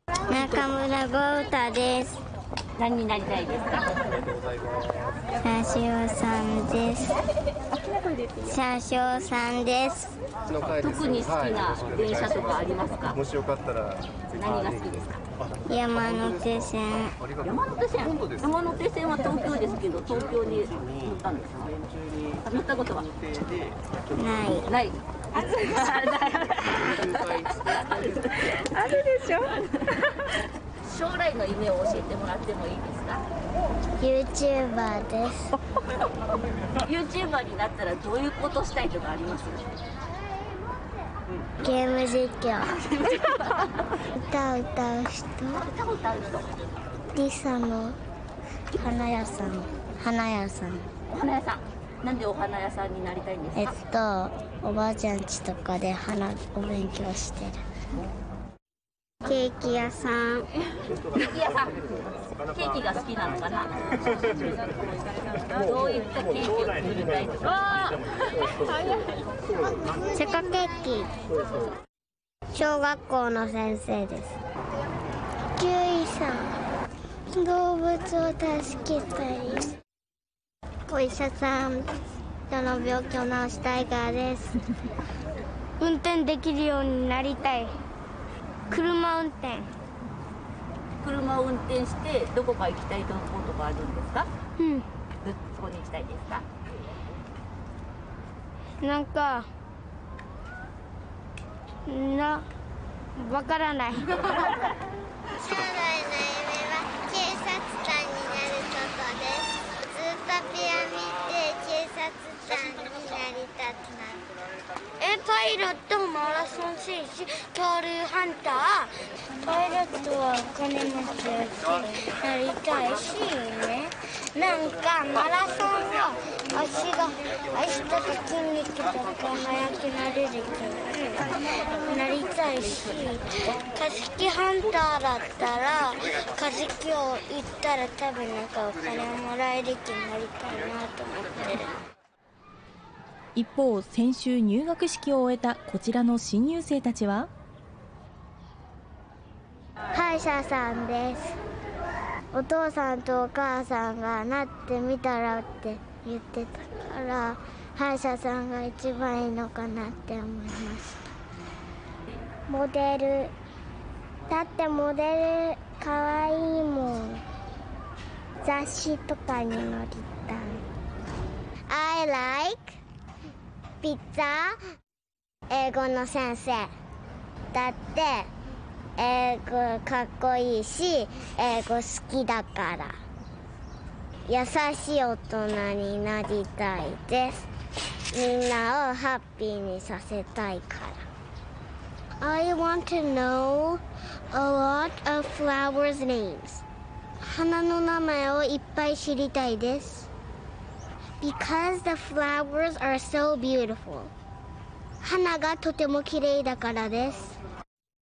中村豪太です。 何になりたいですか？ 車掌さんです。車掌さんです。 特に好きな電車とかありますか？ もしよかったら何が好きですか？ 山手線。 山手線は東京ですけど、東京に乗ったんですか？乗ったことはない。あるでしょ。将来の夢を教えてもらってもいいですか？ YouTuber です。 YouTuber になったらどういうことしたいとかあります？ ゲーム実況。歌う人。リサの花屋さん。 お花屋さん。なんでお花屋さんになりたいんですか？ おばあちゃん家とかで花お勉強してる。ケーキ屋さん。 ケーキが好きなのかな？どういったケーキを作りたいとか？ チョコケーキ。小学校の先生です。獣医さん。動物を助けたり。お医者さん。人の病気を治したいからです。運転できるようになりたい。車を運転してどこか行きたいところとかあるんですか？そこに行きたいですか？ なんかわからない。将来の夢は警察官になることです。ずっとピア見て警察官になりたくなる。パイロット、マラソン選手、恐竜ハンター。パイロットはお金持ちになりたいしね。なんかマラソンは足とか筋肉とか速くなれるなりたいし、化石ハンターだったら化石を撃ったら多分なんかお金をもらえる気になりたいなと思ってる。 一方、先週入学式を終えたこちらの新入生たちは、 歯医者さんです。お父さんとお母さんがなってみたらって言ってたから、歯医者さんが一番いいのかなって思いました。モデルだってモデルかわいいもん。雑誌とかに載りたい。I like ピッツァ。英語の先生だって英語かっこいいし英語好きだから優しい大人になりたいです。みんなをハッピーにさせたいから。I want to know a lot of flowers names. 花の名前をいっぱい知りたいです。Because the flowers are so beautiful. 花がとても綺麗だからです。